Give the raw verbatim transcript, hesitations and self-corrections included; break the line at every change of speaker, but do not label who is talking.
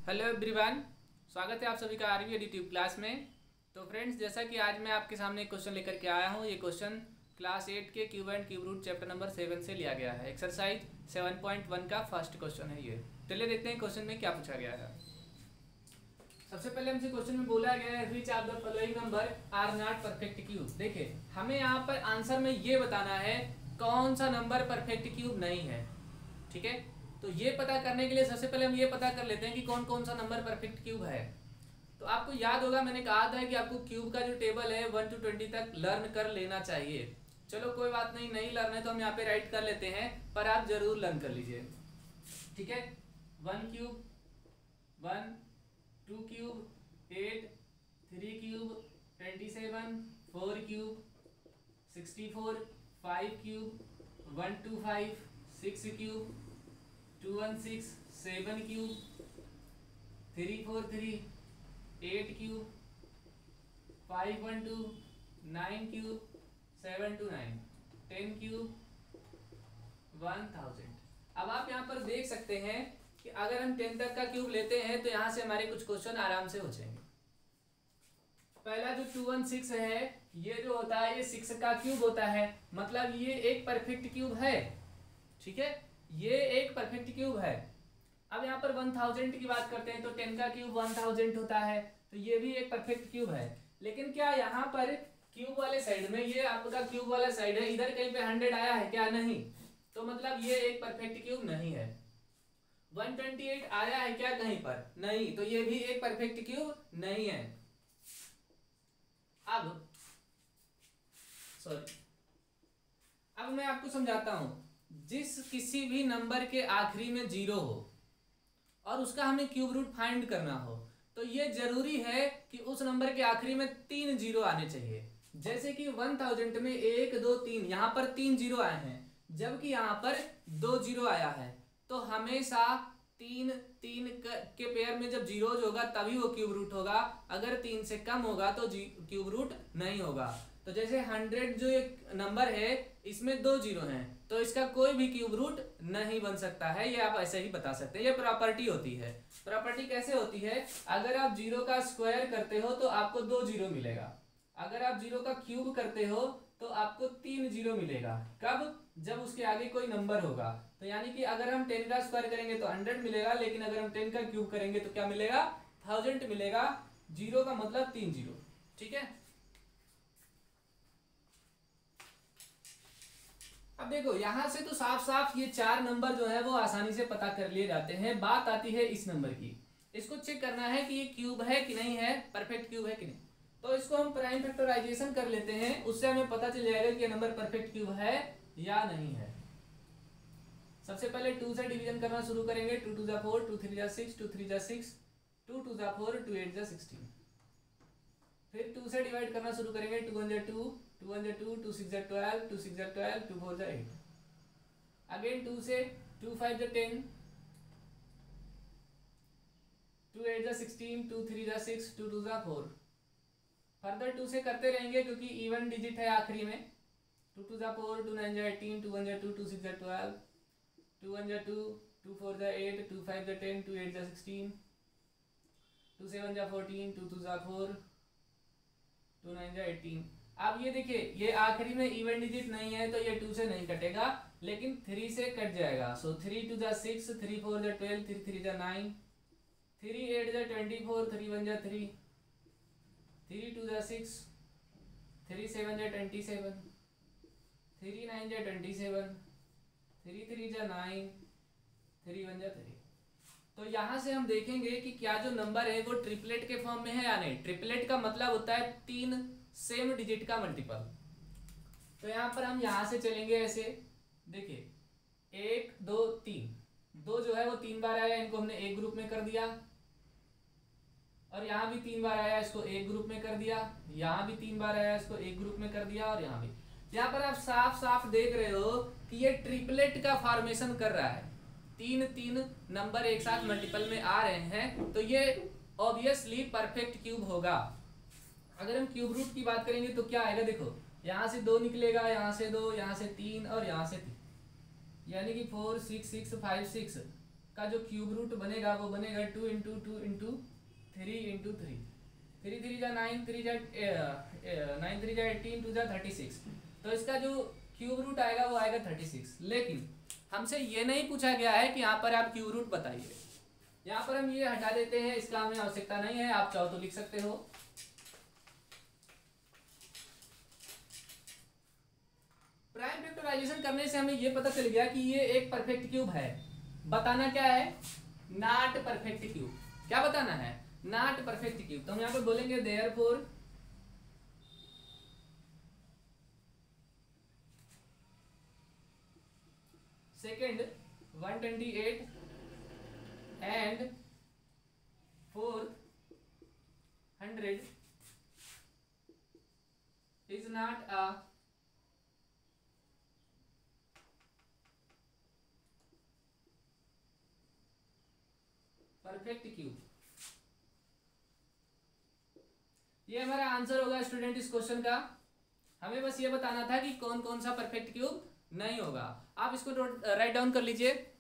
Hello everyone, स्वागत है आप सभी का आरवी यूट्यूब क्लास में। तो फ्रेंड्स, जैसा कि आज मैं आपके सामने एक क्वेश्चन लेकर के आया हूँ। ये क्वेश्चन क्लास एट के cube and cube root chapter number seven से लिया गया है। एक्सरसाइज सेवन पॉइंट वन का फर्स्ट क्वेश्चन है ये। चलिए देखते हैं क्वेश्चन में क्या पूछा गया है। सबसे पहले हमसे क्वेश्चन में बोला गया है which of the following number are not perfect cube. देखिए, हमें यहाँ पर आंसर में ये बताना है कौन सा नंबर परफेक्ट क्यूब नहीं है। ठीक है, तो ये पता करने के लिए सबसे पहले हम ये पता कर लेते हैं कि कौन कौन सा नंबर परफेक्ट क्यूब है। तो आपको याद होगा, मैंने कहा था कि आपको क्यूब का जो टेबल है वन टू ट्वेंटी तक लर्न कर लेना चाहिए। चलो कोई बात नहीं, नहीं लर्न है तो हम यहाँ पे राइट कर लेते हैं, पर आप जरूर लर्न कर लीजिए। ठीक है, one cube, one, two cube, eight, three cube, twenty seven, four cube, sixty four, five cube, one two five, six cube, two one six, seven cube, three four three, eight cube, five one two, nine cube, seven two nine, ten cube, one thousand. अब आप यहाँ पर देख सकते हैं कि अगर हम टेन तक का क्यूब लेते हैं तो यहाँ से हमारे कुछ क्वेश्चन आराम से हो जाएंगे। पहला जो टू वन सिक्स है, ये जो होता है ये सिक्स का क्यूब होता है, मतलब ये एक परफेक्ट क्यूब है। ठीक है, ये एक परफेक्ट क्यूब है। अब यहाँ पर वन थाउजेंड की बात करते हैं तो टेन का क्यूब वन थाउजेंड होता है, तो ये भी एक परफेक्ट क्यूब है। लेकिन क्या यहाँ पर क्यूब वाले साइड में, ये आपका क्यूब वाला साइड है, इधर कहीं पे हंड्रेड आया है क्या? नहीं, तो मतलब ये एक परफेक्ट क्यूब नहीं है। वन ट्वेंटी एट आया है क्या कहीं पर? नहीं, तो ये भी एक परफेक्ट क्यूब नहीं है। अब सॉरी अब मैं आपको समझाता हूं। जिस किसी भी नंबर के आखिरी में जीरो हो और उसका हमें क्यूब रूट फाइंड करना हो, तो ये जरूरी है कि उस नंबर के आखिरी में तीन जीरो आने चाहिए। जैसे कि वन थाउजेंड में एक दो तीन, यहाँ पर तीन जीरो आए हैं, जबकि यहाँ पर दो जीरो आया है। तो हमेशा तीन तीन के पेयर में जब जीरो होगा तभी वो क्यूब रूट होगा, अगर तीन से कम होगा तो क्यूब रूट नहीं होगा। तो जैसे हंड्रेड जो एक नंबर है, इसमें दो जीरो हैं, तो इसका कोई भी क्यूब रूट नहीं बन सकता है। ये आप ऐसे ही बता सकते हैं, ये प्रॉपर्टी होती है। प्रॉपर्टी कैसे होती है? अगर आप जीरो का स्क्वायर करते हो तो आपको दो जीरो मिलेगा, अगर आप जीरो का क्यूब करते हो तो आपको तीन जीरो मिलेगा। कब? जब उसके आगे कोई नंबर होगा। तो यानी कि अगर हम टेन का स्क्वायर करेंगे तो हंड्रेड मिलेगा, लेकिन अगर हम टेन का क्यूब करेंगे तो क्या मिलेगा? थाउजेंड मिलेगा। जीरो का मतलब तीन जीरो। ठीक है, अब देखो यहां से तो साफ साफ ये चार नंबर जो है वो आसानी से पता कर लिए जाते हैं। बात आती है इस नंबर की, इसको चेक करना है कि ये क्यूब है कि नहीं है, परफेक्ट क्यूब है कि नहीं। तो इसको हम प्राइम फैक्टराइजेशन कर लेते हैं, उससे हमें पता चल जाएगा कि ये नंबर परफेक्ट क्यूब है या नहीं है। सबसे पहले टू से डिवीजन करना शुरू करेंगे। टू टू जा फोर, टू थ्री जा सिक्स, टू थ्री जा सिक्स, टू टू जा फोर, टू एट जा सिक्सटीन। फिर टू से डिवाइड करना शुरू करेंगे। टू वन जा टू, टू वन जा टू, टू सिक्स जा ट्वेल्व, टू सिक्स जा ट्वेल्व, टू फोर जा एट। अगेन टू से, टू फाइव जा टेन, टू एट जा सिक्सटीन, टू थ्री जा सिक्स, टू टू जा फोर। फर्दर टू से करते रहेंगे क्योंकि इवन डिजिट है आखिरी में। टू टू जा फोर, टू नाइन जा एटीन, टू वन जा टू, टू सिक्स जा ट्वेल्व, टू वन जा टू, टू फोर जा एट, टू फाइव जा टेन, टू एट जा सिक्सटीन, टू सेवन जा फोर्टीन, टू टू जा फोर, टू नाइन जा एटीन। अब ये देखिए, ये आखिरी में इवन डिजिट नहीं है तो ये टू से नहीं कटेगा, लेकिन थ्री से कट जाएगा। सो थ्री टू जा सिक्स, थ्री फोर जा ट्वेल्व, थ्री थ्री जा नाइन, थ्री एट जा ट्वेंटी फोर, थ्री वन जा थ्री, थ्री टू जा सिक्स, थ्री सेवन जा ट्वेंटी सेवन, थ्री नाइन जा ट्वेंटी सेवन, थ्री थ्री जा नाइन, थ्री वन जा थ्री। तो यहाँ से हम देखेंगे कि क्या जो नंबर है वो ट्रिपलेट के फॉर्म में है या नहीं। ट्रिपलेट का मतलब होता है तीन सेम डिजिट का मल्टीपल। तो यहाँ पर हम यहाँ से चलेंगे ऐसे, देखिए एक दो तीन, दो जो है वो तीन बार आया, इनको हमने एक ग्रुप में कर दिया, और यहाँ भी तीन बार आया, इसको एक ग्रुप में कर दिया, यहाँ भी तीन बार आया, इसको एक ग्रुप में कर दिया, और यहाँ भी। यहाँ पर आप साफ साफ देख रहे हो कि ये ट्रिपलेट का फॉर्मेशन कर रहा है। तीन तीन नंबर एक साथ मल्टीपल में आ रहे हैं, तो ये ऑब्वियसली परफेक्ट क्यूब होगा। अगर हम क्यूब रूट की बात करेंगे तो क्या आएगा? देखो यहाँ से दो निकलेगा, यहाँ से दो, यहाँ से तीन, और यहाँ से तीन, यानी कि four six six five six. का जो क्यूब रूट बनेगा वो बनेगा two into two into three into three, three three जा नाइन, थ्री जा नाइन, थ्री जा एटीन, टू जा थर्टी सिक्स। तो इसका जो क्यूब रूट आएगा वो आएगा थर्टी सिक्स। लेकिन हमसे ये नहीं पूछा गया है कि यहाँ पर आप क्यूब रूट बताइए। यहाँ पर हम ये हटा देते हैं, इसका हमें आवश्यकता नहीं है। आप चाहो तो लिख सकते हो। प्राइम फैक्टराइजेशन करने से हमें ये पता चल गया कि ये एक परफेक्ट क्यूब है। बताना क्या है? Not perfect cube. क्या बताना है? Not perfect cube. तो हम यहाँ पर बोलेंगे therefore second one twenty eight and fourth hundred is not a perfect cube. ये हमारा आंसर होगा स्टूडेंट इस क्वेश्चन का। हमें बस ये बताना था कि कौन कौन सा परफेक्ट क्यूब नहीं होगा। आप इसको राइट डाउन कर लीजिए।